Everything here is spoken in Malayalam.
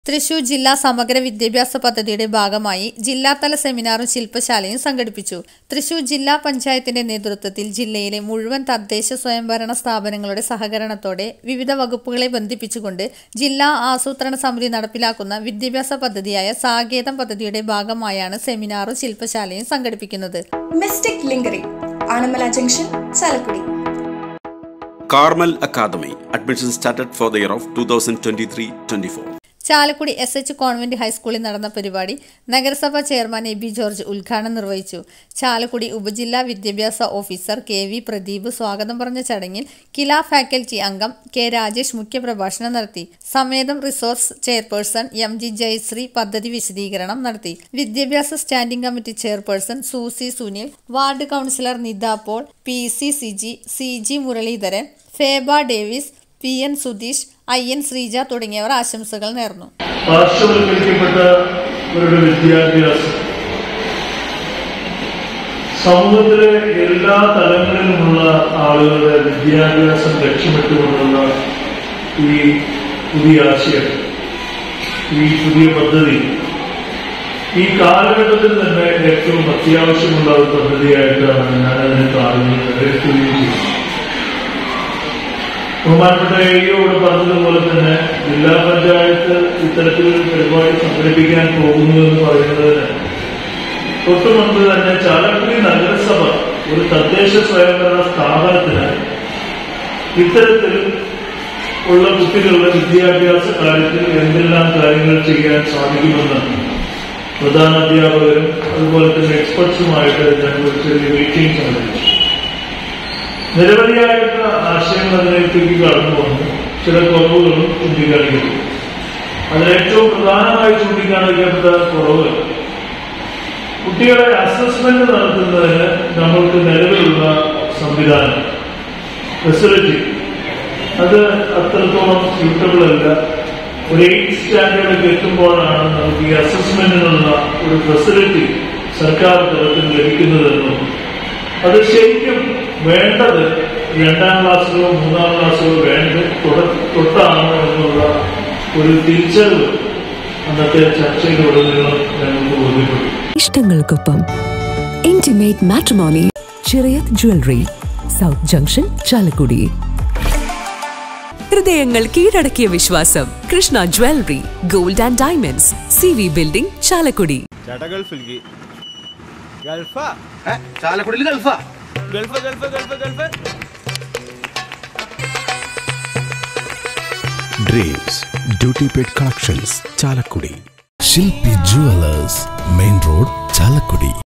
തൃശൂർ ജില്ലാ സമഗ്ര വിദ്യാഭ്യാസ പദ്ധതിയുടെ ഭാഗമായി ജില്ലാതല സെമിനാറും ശില്പശാലയും സംഘടിപ്പിച്ചു. തൃശൂർ ജില്ലാ പഞ്ചായത്തിന്റെ നേതൃത്വത്തിൽ ജില്ലയിലെ മുഴുവൻ തദ്ദേശ സ്വയംഭരണ സ്ഥാപനങ്ങളുടെ സഹകരണത്തോടെ വിവിധ വകുപ്പുകളെ ബന്ധിപ്പിച്ചുകൊണ്ട് ജില്ലാ ആസൂത്രണ സമിതി നടപ്പിലാക്കുന്ന വിദ്യാഭ്യാസ പദ്ധതിയായ സാകേതം പദ്ധതിയുടെ ഭാഗമായാണ് സെമിനാറും ശില്പശാലയും സംഘടിപ്പിക്കുന്നത്. Mystic lingerie, Anamala junction, Chalakudy. Carmel Academy. Admission started for the year of 2023-24. Chalakudy SH convent ഹൈസ്കൂളിൽ നടന്ന പരിപാടി നഗരസഭാ ചെയർമാൻ എബി ജോർജ് ഉദ്ഘാടനം നിർവഹിച്ചു. ചാലക്കുടി ഉപജില്ലാ വിദ്യാഭ്യാസ ഓഫീസർ KV പ്രദീപ് സ്വാഗതം പറഞ്ഞ ചടങ്ങിൽ കില ഫാക്കൽറ്റി അംഗം K രാജേഷ് മുഖ്യപ്രഭാഷണം നടത്തി. സമേതം റിസോഴ്സ് ചെയർപേഴ്സൺ MG ജയശ്രീ പദ്ധതി വിശദീകരണം നടത്തി. വിദ്യാഭ്യാസ standing committee chairperson Susy Sunil, ward councillor Nitha Paul, PC Siji, CG Muraleedharan, Feba Davis, PN Sudheesh, IN Sreeja തുടങ്ങിയവർ ആശംസകൾ നേർന്നു. പാർശ്വവൽക്കരിക്കപ്പെട്ടവരുടെ വിദ്യാഭ്യാസം സമൂഹത്തിലെ എല്ലാ തലങ്ങളിലുമുള്ള ആളുകളുടെ വിദ്യാഭ്യാസം ലക്ഷ്യമിട്ടുകൊണ്ടുള്ള ഈ പുതിയ ആശയം, ഈ പുതിയ പദ്ധതി ഈ കാലഘട്ടത്തിൽ തന്നെ ഏറ്റവും അത്യാവശ്യമുള്ള ഒരു പദ്ധതിയായിട്ടാണ് ഞാൻ അതിനെ കാണുന്നത്, വിലയിരുത്തുകയും ചെയ്യുന്നത്. ബഹുമാനപ്പെട്ട AEയോട് പറഞ്ഞതുപോലെ തന്നെ ജില്ലാ പഞ്ചായത്ത് ഇത്തരത്തിലൊരു പരിപാടി സംഘടിപ്പിക്കാൻ പോകുന്നു എന്ന് പറയുന്നതിന് തൊട്ടു മുൻപ് തന്നെ ചാലക്കുടി നഗരസഭ ഒരു തദ്ദേശ സ്വയംഭരണ സ്ഥാപനത്തിനായി ഇത്തരത്തിൽ ഉള്ള കുട്ടികളുടെ വിദ്യാഭ്യാസ കാര്യത്തിൽ എന്തെല്ലാം കാര്യങ്ങൾ ചെയ്യാൻ സാധിക്കുമെന്ന് പ്രധാന അധ്യാപകരും അതുപോലെ തന്നെ എക്സ്പെർട്സുമായിട്ട് ഞങ്ങൾ ഒരു ചെറിയ മീറ്റിംഗ് സംഘടിപ്പിച്ചു. നിരവധിയായിട്ടുള്ള ആശയങ്ങൾ അതിലേക്ക് കടന്നു വന്നു. ചില കുറവുകളും ചൂണ്ടിക്കാണിക്കുന്നു. അതിലേറ്റവും പ്രധാനമായി ചൂണ്ടിക്കാണിക്കപ്പെട്ട കുറവ്, കുട്ടികളെ അസസ്മെന്റ് നടത്തുന്നതിന് നമ്മൾക്ക് നിലവിലുള്ള സംവിധാനം, ഫെസിലിറ്റി, അത് അത്രത്തോളം സ്യൂട്ടബിൾ അല്ല. ഒരു 8th സ്റ്റാൻഡേർഡിലേക്ക് എത്തുമ്പോഴാണ് നമുക്ക് ഈ അസസ്മെന്റിനുള്ള ഒരു ഫെസിലിറ്റി സർക്കാർ തലത്തിൽ ലഭിക്കുന്നതെന്നും അത് ശരിക്കും വേണ്ടത് 2ാം ക്ലാസ്സിലോ 3ാം ക്ലാസ്സിലോ തൊട്ടാണ് എന്നുള്ള ഒരു തിരിച്ചറിവ് അന്നത്തെ ചർച്ചയിലുടനീളം ഞങ്ങൾക്ക് ബോധ്യപ്പെട്ടു. ഇഷ്ടങ്ങൾക്കൊപ്പം intimate matrimony, Chirayath jewellery, south junction, Chalakudy. ഹൃദയങ്ങൾ കീഴടക്കിയ വിശ്വാസം Krishna jewellery, gold and diamonds, CV building, Chalakudy. Dreams Duty Paid Collections, Chalakudi. Shilpi Jewelers, Main Road, Chalakudi.